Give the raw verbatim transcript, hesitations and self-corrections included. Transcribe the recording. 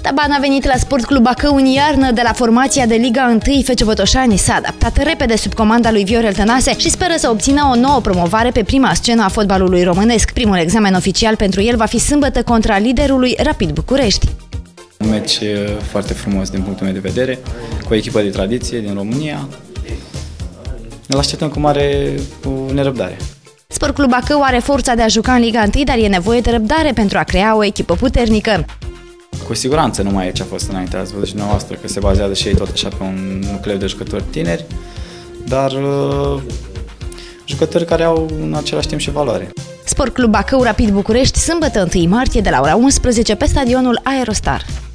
Taban a venit la Sport Club Bacău în iarnă de la formația de Liga unu F C Botoșani. S-a adaptat repede sub comanda lui Viorel Tănase și speră să obțină o nouă promovare pe prima scenă a fotbalului românesc. Primul examen oficial pentru el va fi sâmbătă contra liderului Rapid București. Un meci foarte frumos din punctul meu de vedere, cu o echipă de tradiție din România. Îl așteptăm cu mare cu nerăbdare. Sport Club Bacău are forța de a juca în Liga unu, dar e nevoie de răbdare pentru a crea o echipă puternică. Cu siguranță nu mai e ce a fost înainte, ați văzut și dumneavoastră că se bazează și ei tot așa pe un nucleu de jucători tineri, dar uh, jucători care au în același timp și valoare. Sport Club Bacău Rapid București, sâmbătă întâi martie de la ora unsprezece pe stadionul Aerostar.